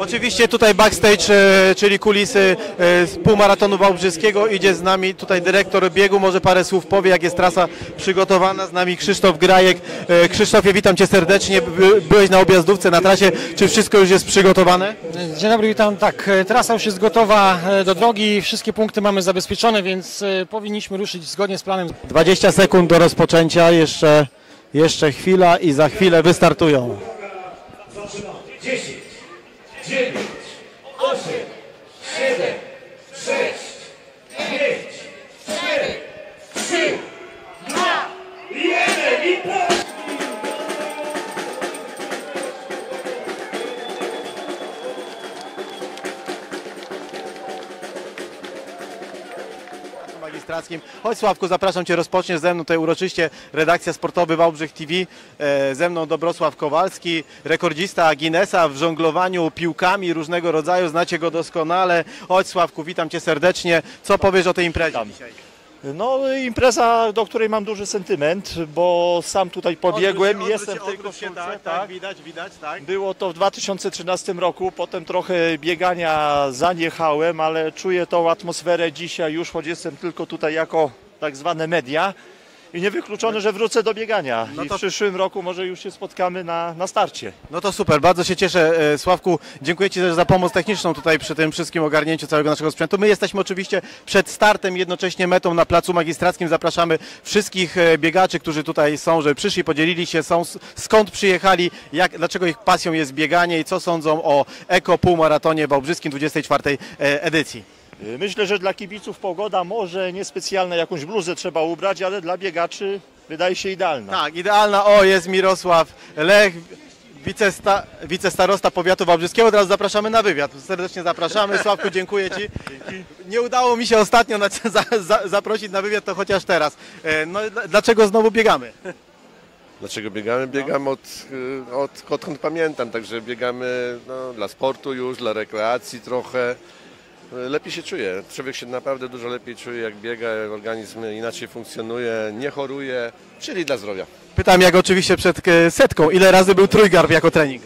Oczywiście tutaj backstage, czyli kulisy z półmaratonu wałbrzyskiego, idzie z nami tutaj dyrektor biegu, może parę słów powie, jak jest trasa przygotowana. Z nami Krzysztof Grajek. Krzysztofie, witam Cię serdecznie. Byłeś na objazdówce, na trasie. Czy wszystko już jest przygotowane? Dzień dobry, witam. Tak, trasa już jest gotowa do drogi, wszystkie punkty mamy zabezpieczone, więc powinniśmy ruszyć zgodnie z planem. 20 sekund do rozpoczęcia, jeszcze chwila i za chwilę wystartują. 10, 9, 8, 7, 6, 5, 4, 3, 2, 1 i po! Magistrackim. Chodź Sławku, zapraszam Cię, rozpoczniesz ze mną tutaj uroczyście redakcja Sportowy Wałbrzych TV. Ze mną Dobrosław Kowalski, rekordzista Guinnessa w żonglowaniu piłkami różnego rodzaju, znacie go doskonale. Chodź Sławku, witam Cię serdecznie. Co powiesz o tej imprezie dzisiaj? No, impreza, do której mam duży sentyment, bo sam tutaj pobiegłem, jestem w tej koszulce, tak, widać, tak. Było to w 2013 roku, potem trochę biegania zaniechałem, ale czuję tą atmosferę dzisiaj już, choć jestem tylko tutaj jako tak zwane media i niewykluczone, że wrócę do biegania i w przyszłym roku może już się spotkamy na starcie. No to super, bardzo się cieszę. Sławku, dziękuję Ci też za pomoc techniczną tutaj przy tym wszystkim ogarnięciu całego naszego sprzętu. My jesteśmy oczywiście przed startem, jednocześnie metą na Placu Magistrackim. Zapraszamy wszystkich biegaczy, którzy tutaj są, żeby przyszli, podzielili się, skąd przyjechali, dlaczego ich pasją jest bieganie i co sądzą o Eko Półmaratonie Wałbrzyskim 24. edycji. Myślę, że dla kibiców pogoda może niespecjalna, jakąś bluzę trzeba ubrać, ale dla biegaczy wydaje się idealna. Tak, idealna. O, jest Mirosław Lech, wicestarosta powiatu wałbrzyskiego. Teraz zapraszamy na wywiad. Serdecznie zapraszamy. Sławku, dziękuję Ci. Nie udało mi się ostatnio zaprosić na wywiad, to chociaż teraz. No, dlaczego znowu biegamy? Dlaczego biegamy? Biegamy odkąd pamiętam, także biegamy dla sportu już, dla rekreacji trochę. Lepiej się czuje. Człowiek się naprawdę dużo lepiej czuje, jak biega, jak organizm inaczej funkcjonuje, nie choruje, czyli dla zdrowia. Pytam, jak oczywiście przed setką, ile razy był trójgarb jako trening?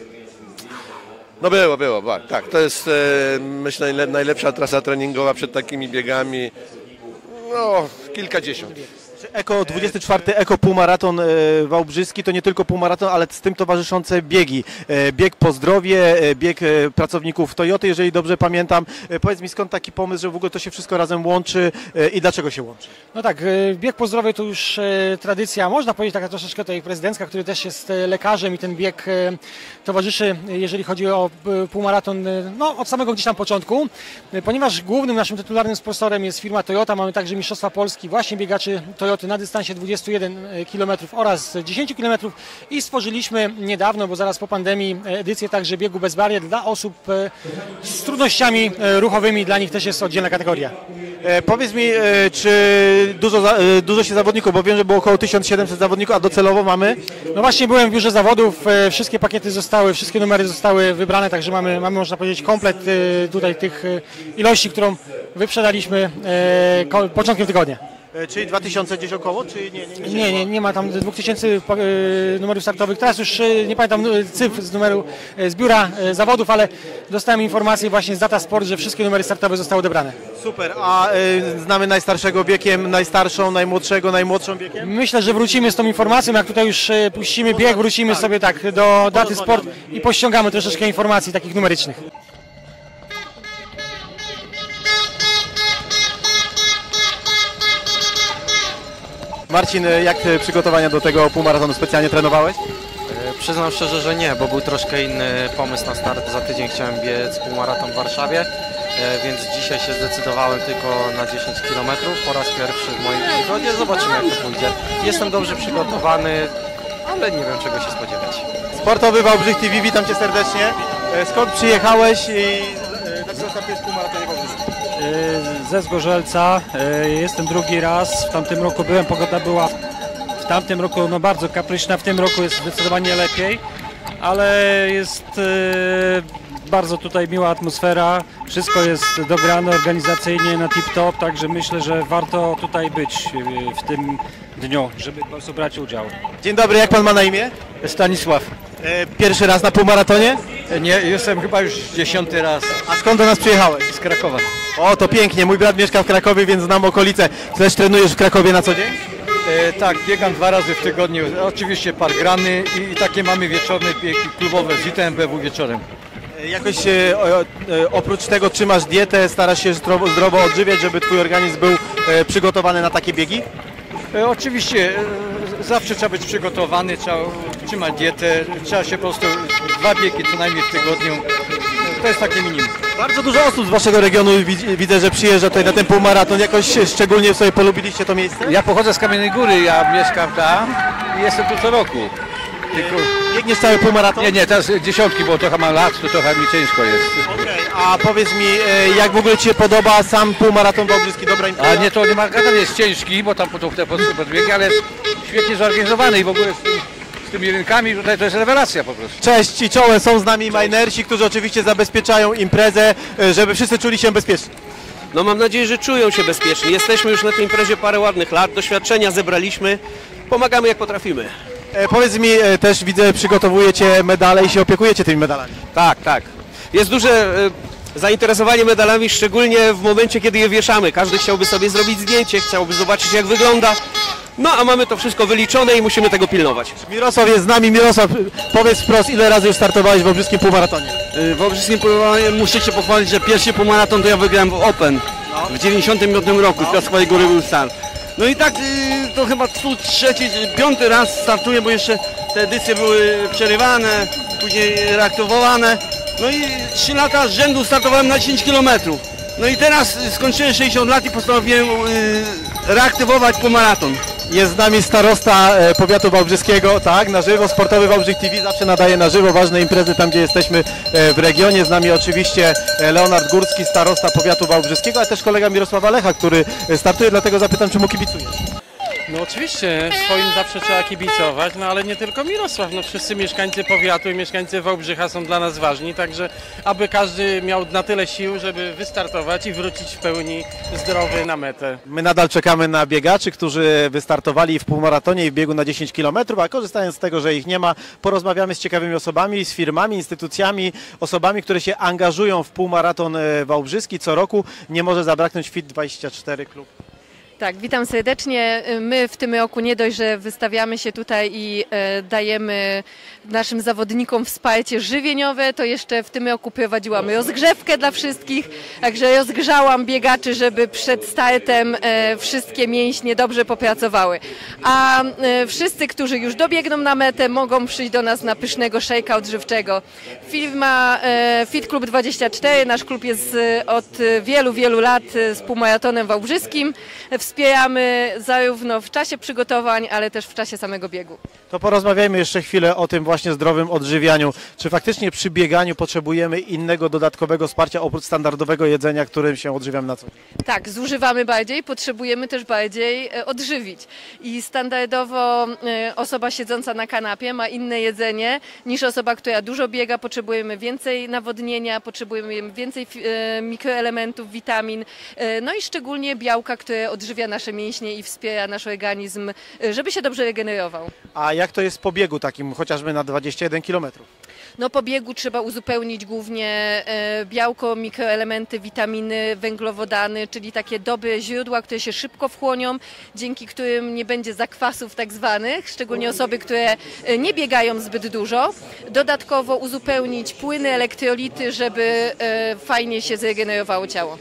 No było, tak. To jest myślę najlepsza trasa treningowa przed takimi biegami. No, kilkadziesiąt. Eko 24 Eko Półmaraton Wałbrzyski to nie tylko półmaraton, ale z tym towarzyszące biegi. Bieg po zdrowie, bieg pracowników Toyoty, jeżeli dobrze pamiętam. Powiedz mi, skąd taki pomysł, że w ogóle to się wszystko razem łączy i dlaczego się łączy? No tak, bieg po zdrowiu to już tradycja, można powiedzieć taka troszeczkę tutaj prezydencka, który też jest lekarzem i ten bieg towarzyszy, jeżeli chodzi o półmaraton, no od samego gdzieś tam początku. Ponieważ głównym naszym tytularnym sponsorem jest firma Toyota, mamy także Mistrzostwa Polski właśnie biegaczy Toyoty na dystansie 21 km oraz 10 km i stworzyliśmy niedawno, bo zaraz po pandemii, edycję także biegu bez barier dla osób z trudnościami ruchowymi, dla nich też jest oddzielna kategoria. Powiedz mi, czy dużo się zawodników, bo wiem, że było około 1700 zawodników, a docelowo mamy? No właśnie byłem w biurze zawodów, wszystkie pakiety wszystkie numery zostały wybrane, także mamy można powiedzieć komplet tutaj tych ilości, którą wyprzedaliśmy początkiem tygodnia. Czyli 2000 gdzieś około, czy nie? Nie ma tam 2000 numerów startowych. Teraz już nie pamiętam cyfr z biura zawodów, ale dostałem informację właśnie z Data Sport, że wszystkie numery startowe zostały odebrane. Super, a znamy najstarszego wiekiem, najstarszą, najmłodszą wiekiem? Myślę, że wrócimy z tą informacją, jak tutaj już puścimy bieg, wrócimy sobie tak do Daty Sport i pościągamy troszeczkę informacji takich numerycznych. Marcin, jak przygotowania do tego półmaratonu specjalnie trenowałeś? Przyznam szczerze, że nie, bo był troszkę inny pomysł na start. Za tydzień chciałem biec półmaraton w Warszawie, więc dzisiaj się zdecydowałem tylko na 10 km po raz pierwszy w mojej przygodzie. Zobaczymy, jak to pójdzie. Jestem dobrze przygotowany, ale nie wiem, czego się spodziewać. Sportowy Wałbrzych TV, witam Cię serdecznie. Skąd przyjechałeś i dlaczego startujesz w półmaratonie wałbrzyskim? Ze Zgorzelca. Jestem drugi raz. W tamtym roku byłem, pogoda była w tamtym roku bardzo kapryśna, w tym roku jest zdecydowanie lepiej, ale jest bardzo tutaj miła atmosfera, wszystko jest dograne organizacyjnie na tip-top, także myślę, że warto tutaj być w tym dniu, żeby po prostu brać udział. Dzień dobry, jak Pan ma na imię? Stanisław. Pierwszy raz na półmaratonie? Nie, jestem chyba już 10. raz A skąd do nas przyjechałeś? z Krakowa. O, to pięknie. Mój brat mieszka w Krakowie, więc znam okolice. Też trenujesz w Krakowie na co dzień? Tak, biegam 2 razy w tygodniu. Oczywiście parkrany i takie mamy wieczorne biegi klubowe z ITMBW wieczorem. Jakoś oprócz tego trzymasz dietę, starasz się zdrowo odżywiać, żeby twój organizm był przygotowany na takie biegi? Oczywiście zawsze trzeba być przygotowany, trzeba trzymać dietę, trzeba się po prostu 2 biegi co najmniej w tygodniu. To jest takie minimum. Bardzo dużo osób z waszego regionu widzę, że przyjeżdża tutaj na ten półmaraton. Jakoś szczególnie sobie polubiliście to miejsce? Ja pochodzę z Kamiennej Góry, ja mieszkam tam i jestem tu co roku. Tylko... Biegniesz cały półmaraton? Nie, teraz 10, bo trochę mam lat, to trochę mi ciężko jest. Okej, a powiedz mi, jak w ogóle ci się podoba sam półmaraton wałbrzyski? Dobra impreza? A nie, to nie ma gadania, jest ciężki, bo tam te podbiegi, ale jest świetnie zorganizowany i w ogóle z tymi rynkami tutaj to jest rewelacja po prostu. Cześć i czołem, są z nami minersi, którzy oczywiście zabezpieczają imprezę, żeby wszyscy czuli się bezpiecznie. No mam nadzieję, że czują się bezpiecznie. Jesteśmy już na tej imprezie parę ładnych lat, doświadczenia zebraliśmy, pomagamy jak potrafimy. Powiedz mi, też widzę, przygotowujecie medale i się opiekujecie tymi medalami. Tak, tak. Jest duże zainteresowanie medalami, szczególnie w momencie, kiedy je wieszamy. Każdy chciałby sobie zrobić zdjęcie, chciałby zobaczyć, jak wygląda. No a mamy to wszystko wyliczone i musimy tego pilnować. Mirosław jest z nami. Mirosław, powiedz wprost, ile razy już startowałeś w wałbrzyskim półmaratonie? W wałbrzyskim półmaratonie muszę się pochwalić, że pierwszy półmaraton to ja wygrałem w Open w 95 roku, z Piaskowej Góry był start. No i tak to chyba tu trzeci, 5. raz startuję, bo jeszcze te edycje były przerywane, później reaktywowane. No i 3 lata z rzędu startowałem na 10 km. No i teraz skończyłem 60 lat i postanowiłem reaktywować półmaraton. Jest z nami starosta powiatu wałbrzyskiego, tak, na żywo, Sportowy Wałbrzych TV zawsze nadaje na żywo ważne imprezy tam, gdzie jesteśmy w regionie. Z nami oczywiście Leonard Górski, starosta powiatu wałbrzyskiego, a też kolega Mirosława Lecha, który startuje, dlatego zapytam, czemu kibicujesz? No oczywiście, swoim zawsze trzeba kibicować, no ale nie tylko Mirosław, no wszyscy mieszkańcy powiatu i mieszkańcy Wałbrzycha są dla nas ważni, także aby każdy miał na tyle sił, żeby wystartować i wrócić w pełni zdrowy na metę. My nadal czekamy na biegaczy, którzy wystartowali w półmaratonie i w biegu na 10 km, a korzystając z tego, że ich nie ma, porozmawiamy z ciekawymi osobami, z firmami, instytucjami, osobami, które się angażują w półmaraton wałbrzyski. Co roku nie może zabraknąć Fit24 Klub. Tak, witam serdecznie. My w tym roku nie dość, że wystawiamy się tutaj i dajemy naszym zawodnikom wsparcie żywieniowe, to jeszcze w tym roku prowadziłam rozgrzewkę dla wszystkich, także rozgrzałam biegaczy, żeby przed startem wszystkie mięśnie dobrze popracowały. A wszyscy, którzy już dobiegną na metę, mogą przyjść do nas na pysznego szejka odżywczego. Firma Fit Klub 24, nasz klub jest od wielu, wielu lat z półmaratonem wałbrzyskim. Wspieramy zarówno w czasie przygotowań, ale też w czasie samego biegu. To porozmawiajmy jeszcze chwilę o tym właśnie zdrowym odżywianiu. Czy faktycznie przy bieganiu potrzebujemy innego dodatkowego wsparcia oprócz standardowego jedzenia, którym się odżywiam na co dzień? Tak, zużywamy bardziej, potrzebujemy też bardziej odżywić. I standardowo osoba siedząca na kanapie ma inne jedzenie niż osoba, która dużo biega. Potrzebujemy więcej nawodnienia, potrzebujemy więcej mikroelementów, witamin, no i szczególnie białka, które odżywia nasze mięśnie i wspiera nasz organizm, żeby się dobrze regenerował. A jak to jest po biegu takim, chociażby na 21 km? No po biegu trzeba uzupełnić głównie białko, mikroelementy, witaminy, węglowodany, czyli takie dobre źródła, które się szybko wchłonią, dzięki którym nie będzie zakwasów tak zwanych, szczególnie osoby, które nie biegają zbyt dużo. Dodatkowo uzupełnić płyny, elektrolity, żeby fajnie się zregenerowało ciało.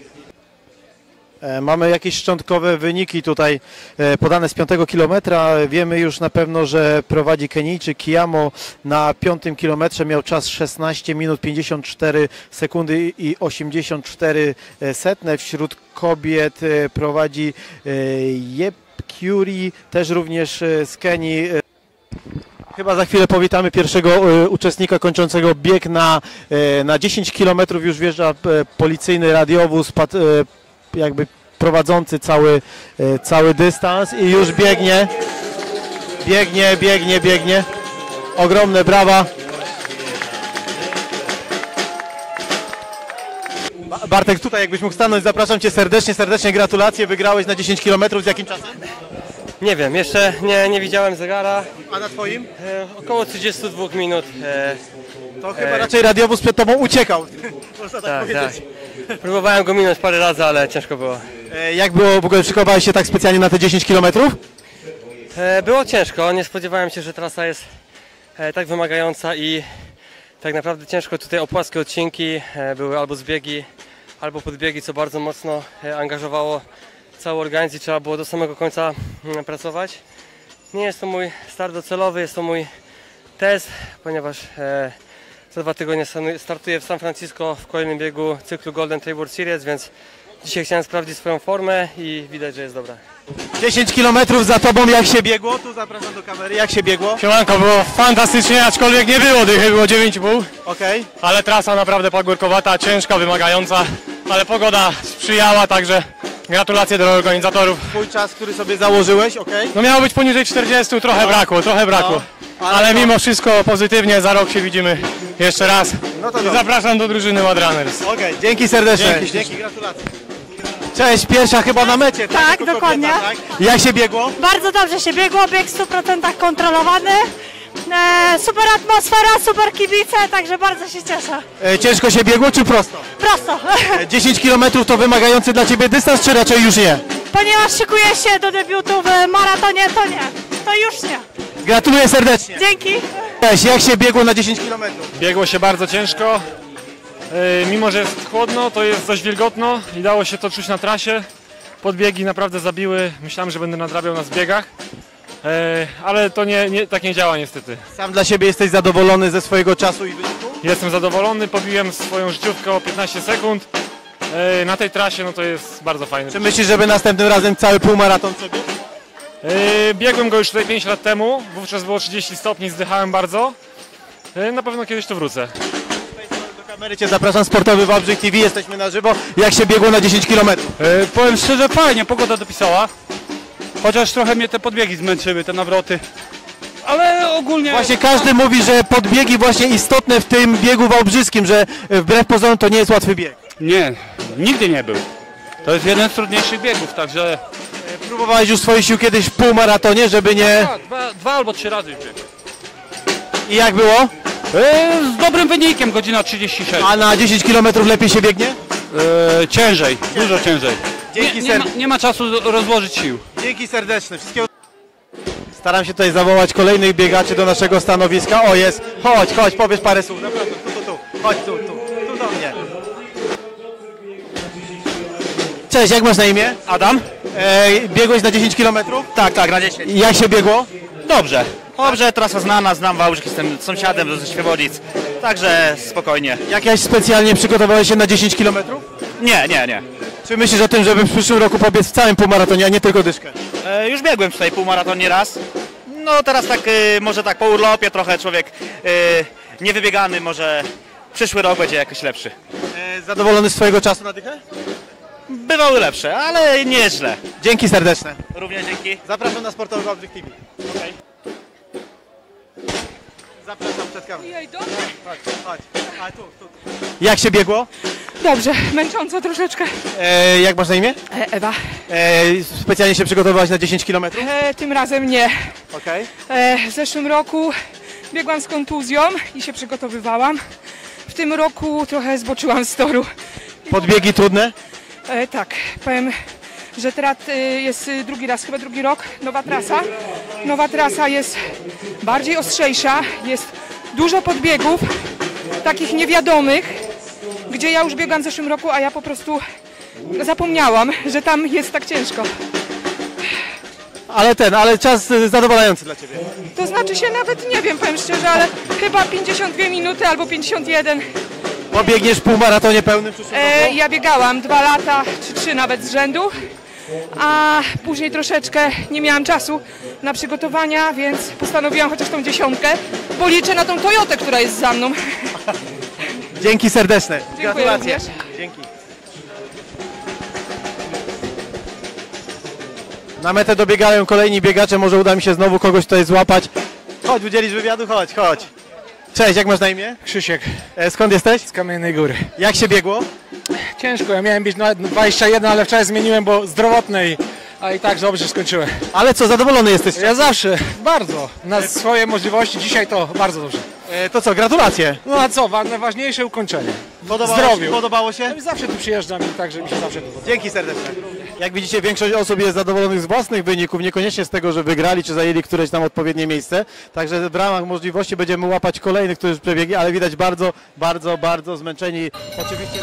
Mamy jakieś szczątkowe wyniki tutaj podane z 5 kilometra. Wiemy już na pewno, że prowadzi Kenijczyk Kiyamo. Na 5 kilometrze miał czas 16 minut 54 sekundy i 84 setne. Wśród kobiet prowadzi Jeb Curie, też również z Kenii. Chyba za chwilę powitamy pierwszego uczestnika kończącego bieg na 10 km. Już wjeżdża policyjny radiowóz, jakby prowadzący cały dystans i już biegnie. Ogromne brawa. Bartek, tutaj jakbyś mógł stanąć, zapraszam Cię serdecznie gratulacje, wygrałeś na 10 km. Z jakim czasem? Nie wiem, jeszcze nie widziałem zegara. A na Twoim? Około 32 minut. To chyba raczej radiowóz przed tobą uciekał. Można tak powiedzieć. Próbowałem go minąć parę razy, ale ciężko było. Jak było, w ogóle szykowałeś się tak specjalnie na te 10 km? Było ciężko, nie spodziewałem się, że trasa jest tak wymagająca i tak naprawdę ciężko. Tutaj o płaskie odcinki, były albo zbiegi, albo podbiegi, co bardzo mocno angażowało cały organizm i trzeba było do samego końca pracować. Nie jest to mój start docelowy, jest to mój test, ponieważ za 2 tygodnie startuję w San Francisco w kolejnym biegu cyklu Golden Trail World Series, więc dzisiaj chciałem sprawdzić swoją formę i widać, że jest dobra. 10 km za tobą, jak się biegło? Tu zapraszam do kamery, jak się biegło? Siemanko, było fantastycznie, aczkolwiek nie było dychy, było 9,5. Okej. Ale trasa naprawdę pagórkowata, ciężka, wymagająca, ale pogoda sprzyjała, także gratulacje do organizatorów. Twój czas, który sobie założyłeś, okej? No miało być poniżej 40, trochę brakło. Ale mimo wszystko pozytywnie, za rok się widzimy jeszcze raz. No to I dobrze. zapraszam do drużyny Mad Runners. Okej, dzięki serdecznie. Dzięki. Gratulacje. Cześć, pierwsza chyba na mecie. Tak, Jako dokładnie. kobieta, tak? Jak się biegło? Bardzo dobrze się biegło, bieg w 100% kontrolowany. Super atmosfera, super kibice, także bardzo się cieszę. Ciężko się biegło czy prosto? Prosto. 10 km to wymagający dla ciebie dystans, czy raczej już nie? Ponieważ szykuję się do debiutu w maratonie, to nie. To już nie. Gratuluję serdecznie. Dzięki. Cześć, jak się biegło na 10 km? Biegło się bardzo ciężko. Mimo że jest chłodno, to jest dość wilgotno i dało się to czuć na trasie. Podbiegi naprawdę zabiły, myślałem, że będę nadrabiał na zbiegach, ale to tak nie działa niestety. Sam dla siebie jesteś zadowolony ze swojego czasu i wyniku? Jestem zadowolony, pobiłem swoją życiówkę o 15 sekund. Na tej trasie no to jest bardzo fajne. Czy myślisz, żeby następnym razem cały półmaraton przebiegł? Biegłem go już tutaj 5 lat temu, wówczas było 30 stopni, zdychałem bardzo. Na pewno kiedyś tu wrócę. Do kamery cię zapraszam, Sportowy Wałbrzych TV, jesteśmy na żywo. Jak się biegło na 10 km? Powiem szczerze, fajnie, pogoda dopisała. Chociaż trochę mnie te podbiegi zmęczyły, te nawroty. Ale ogólnie... Właśnie każdy mówi, że podbiegi właśnie istotne w tym biegu wałbrzyskim, że wbrew pozorom to nie jest łatwy bieg. Nie, nigdy nie był. To jest jeden z trudniejszych biegów, także... Próbowałeś już swoich sił kiedyś w półmaratonie, żeby nie... Dwa albo 3 razy bieg. I jak było? Z dobrym wynikiem, godzina 36. A na 10 km lepiej się biegnie? Ciężej, dużo ciężej. Dzięki nie ma czasu rozłożyć sił. Dzięki serdeczne. Wszystkiego... Staram się tutaj zawołać kolejnych biegaczy do naszego stanowiska. O, jest. Chodź, powiesz parę słów. Naprawdę, tu. Chodź tu do mnie. Cześć, jak masz na imię? Adam. Biegłeś na 10 km? Tak, na 10. Jak się biegło? Dobrze, trasa znana, znam Wałbrzych, jestem sąsiadem ze Świebodzic, także spokojnie. Jakaś specjalnie przygotowałeś się na 10 km? Nie. Czy myślisz o tym, żeby w przyszłym roku pobiec w całym półmaratonie, a nie tylko dyszkę? Już biegłem tutaj półmaraton nieraz, no teraz tak, może tak po urlopie trochę człowiek niewybiegany, może przyszły rok będzie jakoś lepszy. Zadowolony z swojego czasu na dychę? Bywały lepsze, ale nie jest źle. Dzięki serdeczne. Również dzięki. Zapraszam na Sportowy Wałbrzych TV. Okay. Zapraszam przed kamerą. Chodź. A tu. Jak się biegło? Dobrze, męcząco troszeczkę. Jak masz na imię? Ewa. Specjalnie się przygotowałaś na 10 km? Tym razem nie. Okej. W zeszłym roku biegłam z kontuzją i się przygotowywałam. W tym roku trochę zboczyłam z toru. Podbiegi trudne? Tak, powiem, że teraz jest chyba drugi rok, nowa trasa. Nowa trasa jest bardziej ostrzejsza, jest dużo podbiegów, takich niewiadomych, gdzie ja już biegłam w zeszłym roku, a ja po prostu zapomniałam, że tam jest tak ciężko. Ale czas zadowalający dla Ciebie. To znaczy się nawet nie wiem, powiem szczerze, ale chyba 52 minuty albo 51. Pobiegniesz w półmaratonie pełnym przyszłym roku? Ja biegałam 2 lata, czy 3 nawet z rzędu, a później troszeczkę nie miałam czasu na przygotowania, więc postanowiłam chociaż tą 10, bo liczę na tą Toyotę, która jest za mną. Dzięki serdeczne. Dziękuję Gratulacje. również. Dzięki. Na metę dobiegają kolejni biegacze, może uda mi się znowu kogoś tutaj złapać. Chodź, udzielisz wywiadu? Chodź. Cześć, jak masz na imię? Krzysiek. Skąd jesteś? Z Kamiennej Góry. Jak się biegło? Ciężko, ja miałem być na 21, ale wczoraj zmieniłem, bo zdrowotnej, a i tak dobrze skończyłem. Ale co, zadowolony jesteś? Ja zawsze, bardzo. Na swoje możliwości, dzisiaj to bardzo dobrze. To co, gratulacje. No a co, najważniejsze ukończenie. Podobało się? No, zawsze tu przyjeżdżam i także mi się zawsze tu podoba. Dzięki serdecznie. Jak widzicie, większość osób jest zadowolonych z własnych wyników, niekoniecznie z tego, że wygrali czy zajęli któreś tam odpowiednie miejsce. Także w ramach możliwości będziemy łapać kolejnych, którzy przebiegli, ale widać bardzo zmęczeni. Oczywiście.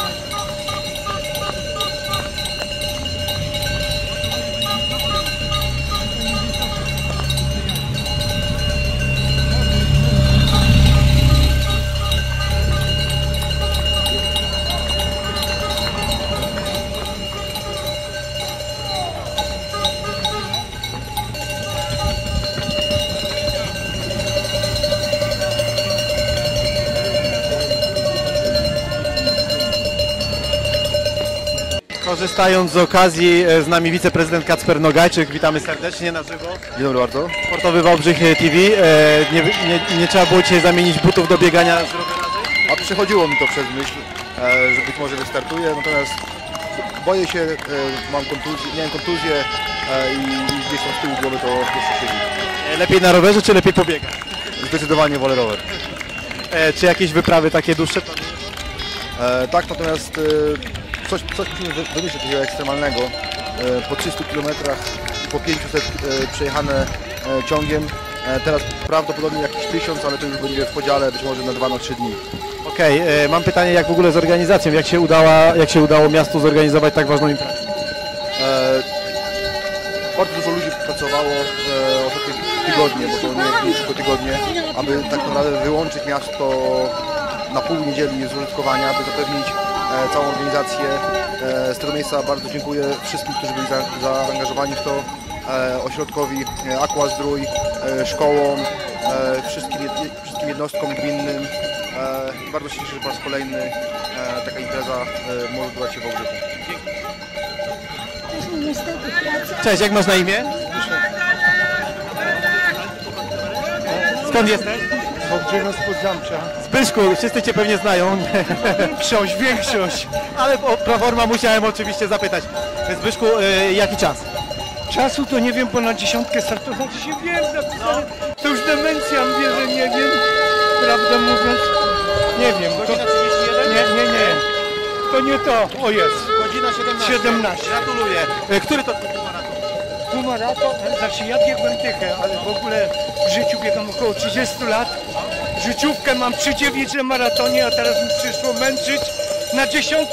Korzystając z okazji, z nami wiceprezydent Kacper Nogajczyk. Witamy serdecznie na żywo. Dzień dobry bardzo. Sportowy Wałbrzych TV. Nie trzeba było dzisiaj zamienić butów do biegania z rowerazem? A przychodziło mi to przez myśl, że być może wystartuję, natomiast boję się, mam kontuzję, miałem kontuzję i gdzieś tam z tyłu głowy to jeszcze siedzi. Lepiej na rowerze czy lepiej pobiegać? Zdecydowanie wolę rower. Czy jakieś wyprawy takie dłuższe? Tak, natomiast coś musimy wymyślić takiego ekstremalnego. Po 300 km i po 500 przejechane ciągiem. Teraz prawdopodobnie jakiś 1000, ale to już będzie w podziale być może na 2-3 dni. Okej, mam pytanie, jak w ogóle z organizacją? Jak się udało miastu zorganizować tak ważną imprezę? Bardzo dużo ludzi pracowało ostatnie tygodnie, bo to nie tylko tygodnie, aby tak naprawdę wyłączyć miasto na pół niedzieli z użytkowania, aby zapewnić całą organizację. Z tego miejsca bardzo dziękuję wszystkim, którzy byli zaangażowani w to, ośrodkowi Aquazdrój, szkołom, wszystkim jednostkom gminnym. Bardzo się cieszę, że po raz kolejny taka impreza może odbywać się w Wałbrzychu. Cześć, jak masz na imię? Skąd jesteś? Wałbrzycha spod Zamcza. Zbyszku, wszyscy Cię pewnie znają. Większość. Ale o proforma musiałem oczywiście zapytać. Zbyszku, jaki czas? Czasu to nie wiem, bo na 10 startować się wiem, zapisałem. To już demencja mnie, że nie wiem, prawdę mówiąc. Nie wiem. Godzina 31? Nie. To nie to. O jest. Godzina 17. Gratuluję. Który to półmaraton? Półmaraton? Znaczy ja biegłem dychę, ale w ogóle w życiu biegam około 30 lat. Życiówkę mam przy 9 maratonie, a teraz mi przyszło męczyć na 10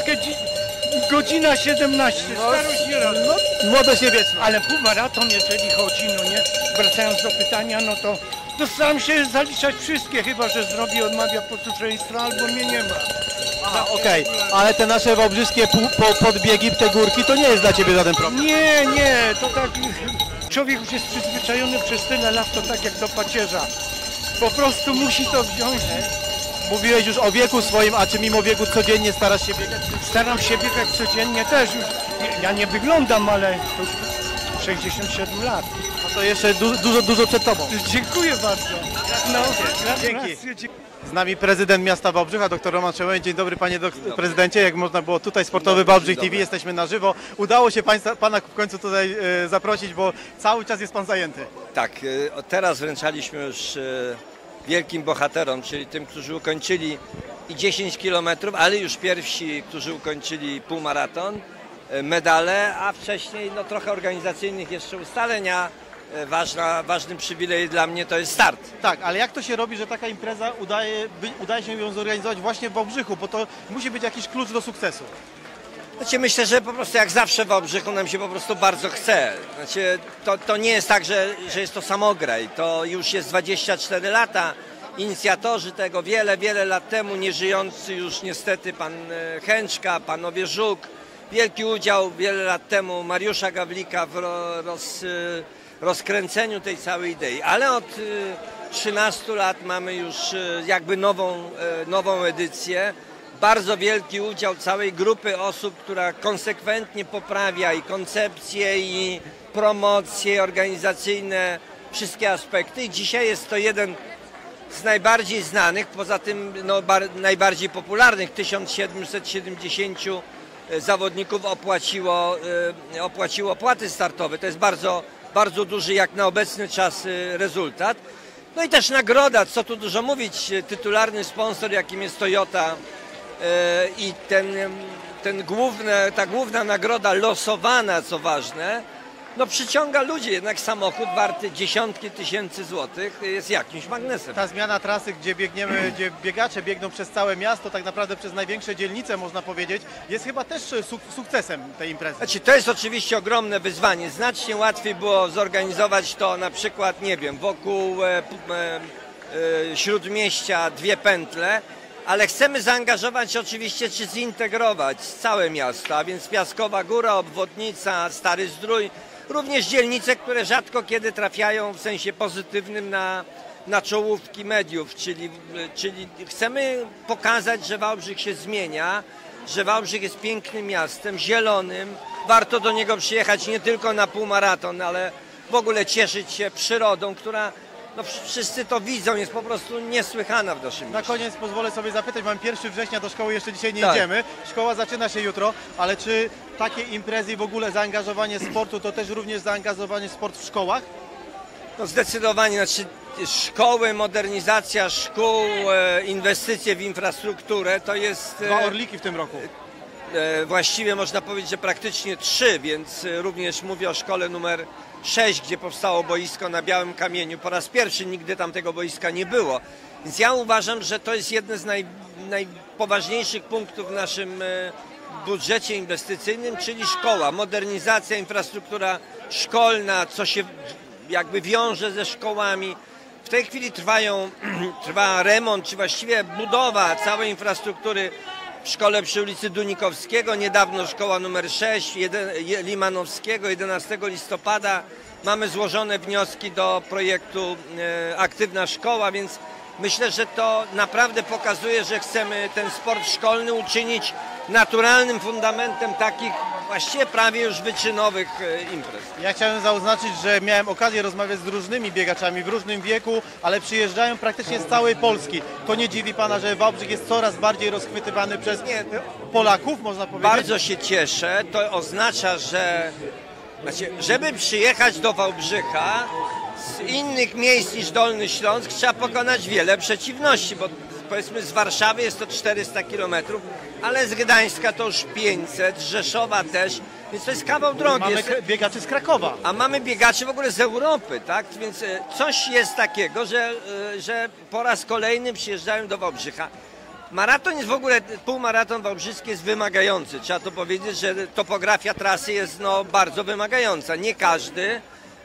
godzina 17. Starość nie raz. Młodość nie wieczna. Ale półmaraton, jeżeli chodzi, no nie, wracając do pytania, no to staram się zaliczać wszystkie, chyba że zrobię odmawia posłuszeństwa, albo mnie nie ma. Okej, ale te nasze wałbrzyskie podbiegi, te górki, to nie jest dla Ciebie żaden problem? Nie, to tak, człowiek już jest przyzwyczajony przez tyle lat, to tak jak do pacierza. Po prostu musi to wziąć. Mówiłeś już o wieku swoim, a czy mimo wieku codziennie starasz się biegać? Staram się biegać codziennie też już. Ja nie wyglądam, ale to już 67 lat. No to jeszcze dużo przed Tobą. Dziękuję bardzo. No, Dzięki. Z nami prezydent miasta Wałbrzycha, dr Roman Przełęcz. Dzień dobry panie prezydencie, jak można było tutaj, Sportowy Wałbrzych TV, jesteśmy na żywo. Udało się pana w końcu tutaj zaprosić, bo cały czas jest pan zajęty. Tak, teraz wręczaliśmy już wielkim bohaterom, czyli tym, którzy ukończyli i 10 km, ale już pierwsi, którzy ukończyli półmaraton, medale, a wcześniej no, trochę organizacyjnych jeszcze ustalenia. Ważnym przywilej dla mnie to jest start. Tak, ale jak to się robi, że taka impreza udaje się ją zorganizować właśnie w Wałbrzychu, bo to musi być jakiś klucz do sukcesu. Znaczy, myślę, że po prostu jak zawsze w Wałbrzychu nam się po prostu bardzo chce. Znaczy, to nie jest tak, że jest to samograj, to już jest 24 lata. Inicjatorzy tego wiele lat temu, nieżyjący już niestety pan Chęczka, panowie Żuk, wielki udział wiele lat temu Mariusza Gawlika w rozkręceniu tej całej idei, ale od 13 lat mamy już jakby nową edycję. Bardzo wielki udział całej grupy osób, która konsekwentnie poprawia i koncepcję, i promocje organizacyjne, wszystkie aspekty. I dzisiaj jest to jeden z najbardziej znanych, poza tym no, najbardziej popularnych. 1770 zawodników opłaciło opłaty startowe. To jest bardzo duży jak na obecny czas rezultat. No i też nagroda, co tu dużo mówić, tytularny sponsor, jakim jest Toyota i ta główna nagroda losowana, co ważne, no przyciąga ludzi, jednak samochód warty dziesiątki tysięcy złotych jest jakimś magnesem. Ta zmiana trasy, gdzie biegacze biegną przez całe miasto, tak naprawdę przez największe dzielnice, można powiedzieć, jest chyba też sukcesem tej imprezy. Znaczy, to jest oczywiście ogromne wyzwanie. Znacznie łatwiej było zorganizować to na przykład, nie wiem, wokół Śródmieścia 2 pętle, ale chcemy zaangażować oczywiście, czy zintegrować całe miasto, a więc Piaskowa Góra, obwodnica, Stary Zdrój, również dzielnice, które rzadko kiedy trafiają w sensie pozytywnym na czołówki mediów, czyli chcemy pokazać, że Wałbrzych się zmienia, że Wałbrzych jest pięknym miastem, zielonym, warto do niego przyjechać nie tylko na półmaraton, ale w ogóle cieszyć się przyrodą, która, no wszyscy to widzą, jest po prostu niesłychana w naszym mieście. Na koniec pozwolę sobie zapytać, mam 1 września, do szkoły jeszcze dzisiaj nie Tak. idziemy, szkoła zaczyna się jutro, ale czy takie imprezy i w ogóle zaangażowanie sportu to też również zaangażowanie sport w szkołach? No zdecydowanie, znaczy szkoły, modernizacja szkół, inwestycje w infrastrukturę to jest... 2 orliki w tym roku. Właściwie można powiedzieć, że praktycznie 3, więc również mówię o szkole numer 6, gdzie powstało boisko na Białym Kamieniu. Po raz pierwszy nigdy tam tego boiska nie było. Więc ja uważam, że to jest jeden z najpoważniejszych punktów w naszym budżecie inwestycyjnym, czyli szkoła, modernizacja, infrastruktura szkolna, co się jakby wiąże ze szkołami. W tej chwili trwa remont, czy właściwie budowa całej infrastruktury w szkole przy ulicy Dunikowskiego, niedawno szkoła numer 6, Limanowskiego, 11 listopada. Mamy złożone wnioski do projektu Aktywna Szkoła, więc myślę, że to naprawdę pokazuje, że chcemy ten sport szkolny uczynić naturalnym fundamentem takich właściwie prawie już wyczynowych imprez. Ja chciałem zaznaczyć, że miałem okazję rozmawiać z różnymi biegaczami w różnym wieku, ale przyjeżdżają praktycznie z całej Polski. To nie dziwi Pana, że Wałbrzych jest coraz bardziej rozchwytywany przez Polaków, można powiedzieć? Bardzo się cieszę. To oznacza, że żeby przyjechać do Wałbrzycha z innych miejsc niż Dolny Śląsk, trzeba pokonać wiele przeciwności, bo powiedzmy z Warszawy jest to 400 km, ale z Gdańska to już 500, z Rzeszowa też, więc to jest kawał drogi. Mamy biegaczy z Krakowa. A mamy biegaczy w ogóle z Europy, tak? Więc coś jest takiego, że po raz kolejny przyjeżdżają do Wałbrzycha. Maraton jest w ogóle, półmaraton wałbrzyski jest wymagający. Trzeba to powiedzieć, że topografia trasy jest bardzo wymagająca. Nie każdy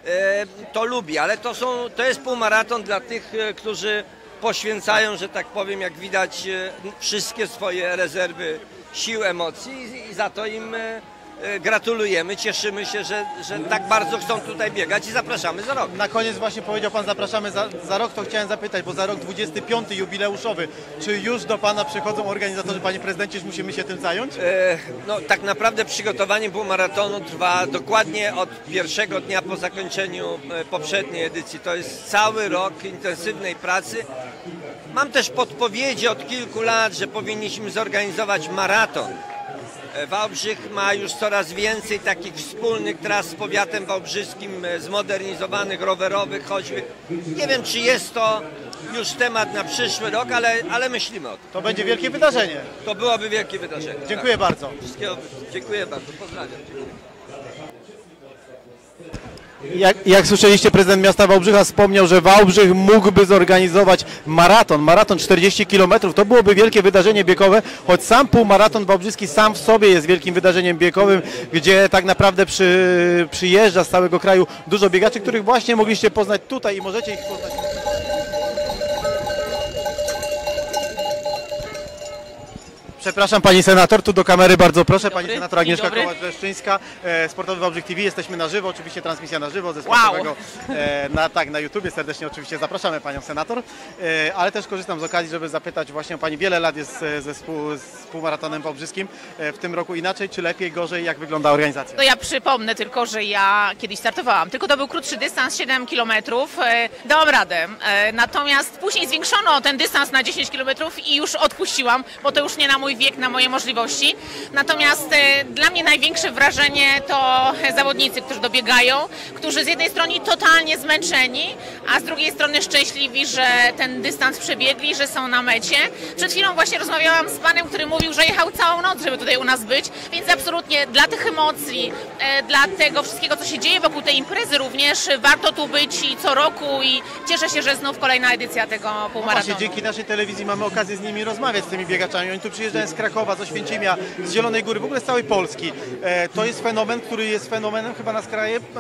to lubi, ale to jest półmaraton dla tych, którzy poświęcają, że tak powiem, jak widać, wszystkie swoje rezerwy sił, emocji i za to im gratulujemy, cieszymy się, że tak bardzo chcą tutaj biegać i zapraszamy za rok. Na koniec właśnie powiedział Pan, zapraszamy za rok, to chciałem zapytać, bo za rok 25. jubileuszowy, czy już do Pana przychodzą organizatorzy, Panie Prezydencie, już musimy się tym zająć? No tak naprawdę przygotowanie półmaratonu trwa dokładnie od pierwszego dnia po zakończeniu poprzedniej edycji. To jest cały rok intensywnej pracy. Mam też podpowiedzi od kilku lat, że powinniśmy zorganizować maraton. Wałbrzych ma już coraz więcej takich wspólnych tras z powiatem wałbrzyskim, zmodernizowanych, rowerowych choćby. Nie wiem, czy jest to już temat na przyszły rok, ale myślimy o tym. To będzie wielkie wydarzenie. To byłoby wielkie wydarzenie. Dziękuję bardzo. Wszystkiego, dziękuję bardzo, pozdrawiam. Jak słyszeliście, prezydent miasta Wałbrzycha wspomniał, że Wałbrzych mógłby zorganizować maraton 40 km. To byłoby wielkie wydarzenie biegowe, choć sam półmaraton wałbrzyski sam w sobie jest wielkim wydarzeniem biegowym, gdzie tak naprawdę przyjeżdża z całego kraju dużo biegaczy, których właśnie mogliście poznać tutaj i możecie ich poznać. Przepraszam, pani senator, tu do kamery bardzo proszę. Pani senator Agnieszka Kołacz-Leszczyńska, Sportowy Wałbrzych TV. Jesteśmy na żywo, oczywiście transmisja na żywo ze sportowego na YouTubie. Serdecznie oczywiście zapraszamy panią senator, ale też korzystam z okazji, żeby zapytać właśnie, pani wiele lat jest z półmaratonem wałbrzyskim. W tym roku inaczej, czy lepiej, gorzej, jak wygląda organizacja? No ja przypomnę tylko, że ja kiedyś startowałam, tylko to był krótszy dystans, 7 km, dałam radę. Natomiast później zwiększono ten dystans na 10 km i już odpuściłam, bo to już nie na mój mój wiek, na moje możliwości. Natomiast dla mnie największe wrażenie to zawodnicy, którzy dobiegają, którzy z jednej strony totalnie zmęczeni, a z drugiej strony szczęśliwi, że ten dystans przebiegli, że są na mecie. Przed chwilą właśnie rozmawiałam z panem, który mówił, że jechał całą noc, żeby tutaj u nas być, więc absolutnie dla tych emocji, dla tego wszystkiego, co się dzieje wokół tej imprezy również, warto tu być i co roku i cieszę się, że znów kolejna edycja tego półmaratonu. Właśnie dzięki naszej telewizji mamy okazję z nimi rozmawiać, z tymi biegaczami. Oni tu przyjeżdżają z Krakowa, z Oświęcimia, z Zielonej Góry, w ogóle z całej Polski. To jest fenomen, który jest fenomenem chyba na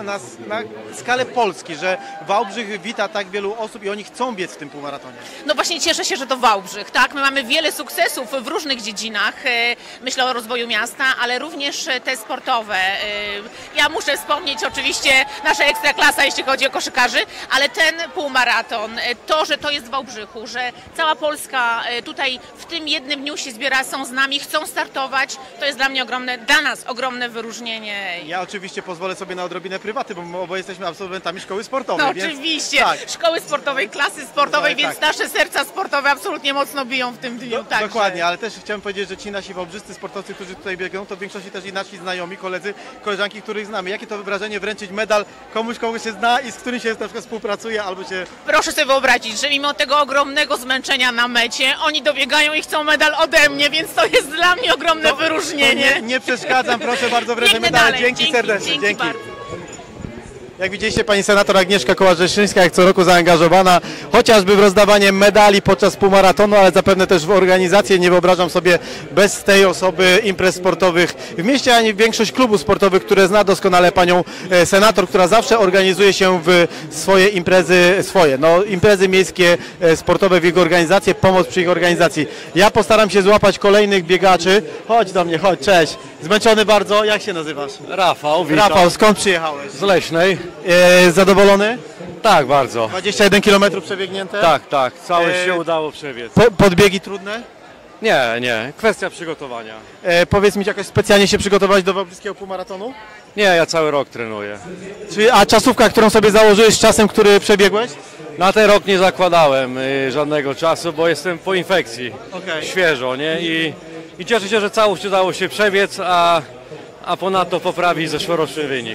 skalę Polski, że Wałbrzych wita tak wielu osób i oni chcą biec w tym półmaratonie. No właśnie cieszę się, że to Wałbrzych, tak? My mamy wiele sukcesów w różnych dziedzinach, myślę o rozwoju miasta, ale również te sportowe. Ja muszę wspomnieć oczywiście nasza ekstraklasa, jeśli chodzi o koszykarzy, ale ten półmaraton, to, że to jest w Wałbrzychu, że cała Polska tutaj w tym jednym dniu się zbiera, są z nami, chcą startować, to jest dla mnie dla nas ogromne wyróżnienie. Ja oczywiście pozwolę sobie na odrobinę prywaty, bo oboje jesteśmy absolwentami szkoły sportowej. No więc... oczywiście, tak. Szkoły sportowej, klasy sportowej, więc tak. nasze serca sportowe absolutnie mocno biją w tym dniu. Dokładnie, ale też chciałem powiedzieć, że ci nasi wałbrzyscy sportowcy, którzy tutaj biegają, to w większości też i nasi znajomi, koledzy, koleżanki, których znamy. Jakie to wrażenie wręczyć medal komuś, kogo się zna i z którym się na przykład współpracuje albo się... Proszę sobie wyobrazić, że mimo tego ogromnego zmęczenia na mecie, oni dobiegają i chcą medal ode mnie, więc to jest dla mnie ogromne wyróżnienie. Nie przeszkadzam, proszę bardzo, wręczę medale. Dzięki serdecznie. Dzięki. Jak widzieliście, pani senator Agnieszka Kołacz-Leszczyńska jak co roku zaangażowana chociażby w rozdawanie medali podczas półmaratonu, ale zapewne też w organizację. Nie wyobrażam sobie bez tej osoby imprez sportowych w mieście, ani większość klubów sportowych, które zna doskonale panią senator, która zawsze organizuje się w swoje imprezy, imprezy miejskie sportowe w ich organizację, pomoc przy ich organizacji. Ja postaram się złapać kolejnych biegaczy. Chodź do mnie, chodź, cześć. Zmęczony bardzo, jak się nazywasz? Rafał, witam. Rafał, skąd przyjechałeś? Z Leśnej. Zadowolony? Tak, bardzo. 21 km przebiegnięte? Tak, całe się udało przebiec. Podbiegi trudne? Nie, kwestia przygotowania. Powiedz mi, jakoś specjalnie się przygotowałeś do wałbrzyskiego półmaratonu? Nie, ja cały rok trenuję. A czasówka, którą sobie założyłeś z czasem, który przebiegłeś? Na ten rok nie zakładałem żadnego czasu, bo jestem po infekcji. Świeżo, nie? I cieszę się, że całość udało się przebiec, a ponadto poprawić zeszłoroczny wynik.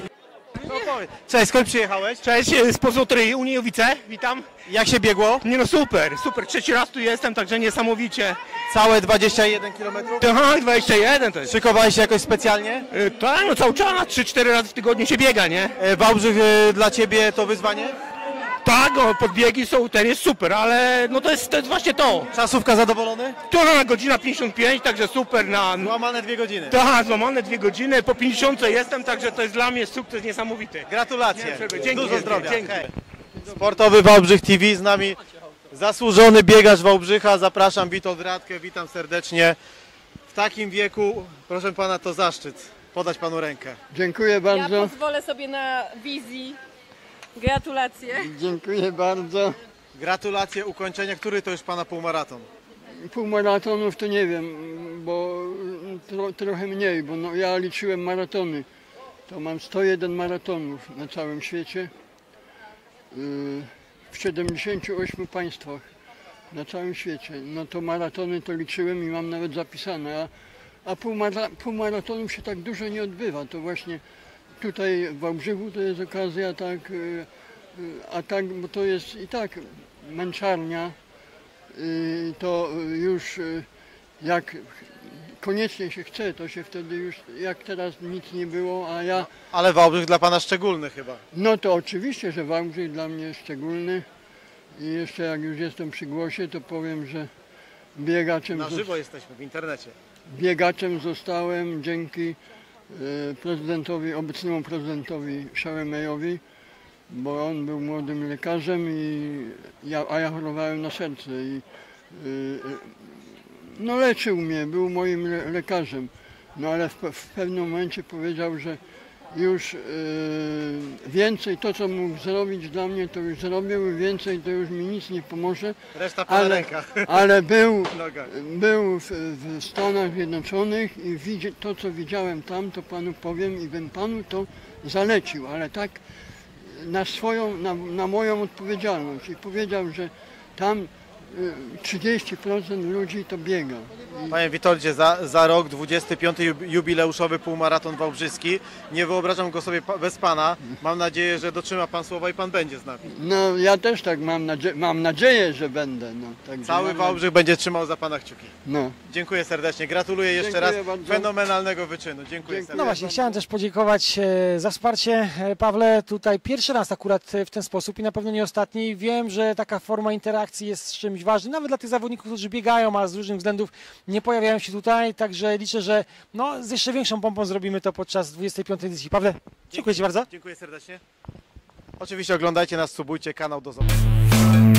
Cześć, skąd przyjechałeś? Cześć, z Pozotry, Uniejowice, witam. Jak się biegło? Nie no super, trzeci raz tu jestem, także niesamowicie. Całe 21 km? Tak, 21 to jest. Szykowałeś się jakoś specjalnie? Tak, no cały czas, 3-4 razy w tygodniu się biega, nie? Wałbrzych dla Ciebie to wyzwanie? Tak, podbiegi są, ten jest super, ale no to jest właśnie to. Czasówka zadowolony? To godzina 55, także super. Złamane 2 godziny. Tak, złamane 2 godziny, po 50 jestem, także to jest dla mnie sukces niesamowity. Gratulacje, dzięki, dużo zdrowia. Dzięki. Sportowy Wałbrzych TV, z nami zasłużony biegacz Wałbrzycha, zapraszam, Witold Radke, witam serdecznie. W takim wieku, proszę pana, to zaszczyt podać panu rękę. Dziękuję bardzo. Ja pozwolę sobie na wizji. Gratulacje. Dziękuję bardzo. Gratulacje ukończenia. Który to już pana półmaraton? Półmaratonów to nie wiem, bo trochę mniej, bo no, ja liczyłem maratony. To mam 101 maratonów na całym świecie. W 78 państwach na całym świecie. No to maratony to liczyłem i mam nawet zapisane. A półmaratonów się tak dużo nie odbywa. To właśnie tutaj w Wałbrzychu to jest okazja, tak, a tak, bo to jest i tak męczarnia, to już jak koniecznie się chce, to się wtedy już, jak teraz nic nie było, a ja... Ale Wałbrzych dla pana szczególny chyba. No to oczywiście, że Wałbrzych dla mnie szczególny i jeszcze jak już jestem przy głosie, to powiem, że biegaczem... Na żywo jesteśmy w internecie. Biegaczem zostałem dzięki obecnemu prezydentowi Szałemejowi, bo on był młodym lekarzem, a ja chorowałem na serce i no leczył mnie, był moim lekarzem, no ale w pewnym momencie powiedział, że już więcej to, co mógł zrobić dla mnie, to już zrobił, więcej to już mi nic nie pomoże. Reszta po rękach. Ale był w Stanach Zjednoczonych i to, co widziałem tam, to panu powiem i bym panu to zalecił, ale tak na moją odpowiedzialność i powiedział, że tam 30% ludzi to biega. Panie Witoldzie, za rok 25. jubileuszowy półmaraton wałbrzyski. Nie wyobrażam go sobie bez Pana. Mam nadzieję, że dotrzyma Pan słowa i Pan będzie z nami. No ja też tak mam nadzieję, że będę. No, także Cały Wałbrzych będzie trzymał za Pana kciuki. No. Dziękuję serdecznie. Gratuluję jeszcze Dziękuję raz bardzo. fenomenalnego wyczynu. Dziękuję serdecznie. No właśnie, chciałem też podziękować za wsparcie. Pawle, tutaj pierwszy raz akurat w ten sposób i na pewno nie ostatni. Wiem, że taka forma interakcji jest czymś ważnym, nawet dla tych zawodników, którzy biegają, a z różnych względów nie pojawiają się tutaj, także liczę, że no, z jeszcze większą pompą zrobimy to podczas 25. edycji. Pawle, dziękuję Ci bardzo. Dziękuję serdecznie. Oczywiście oglądajcie nas, subujcie kanał, do zobaczenia.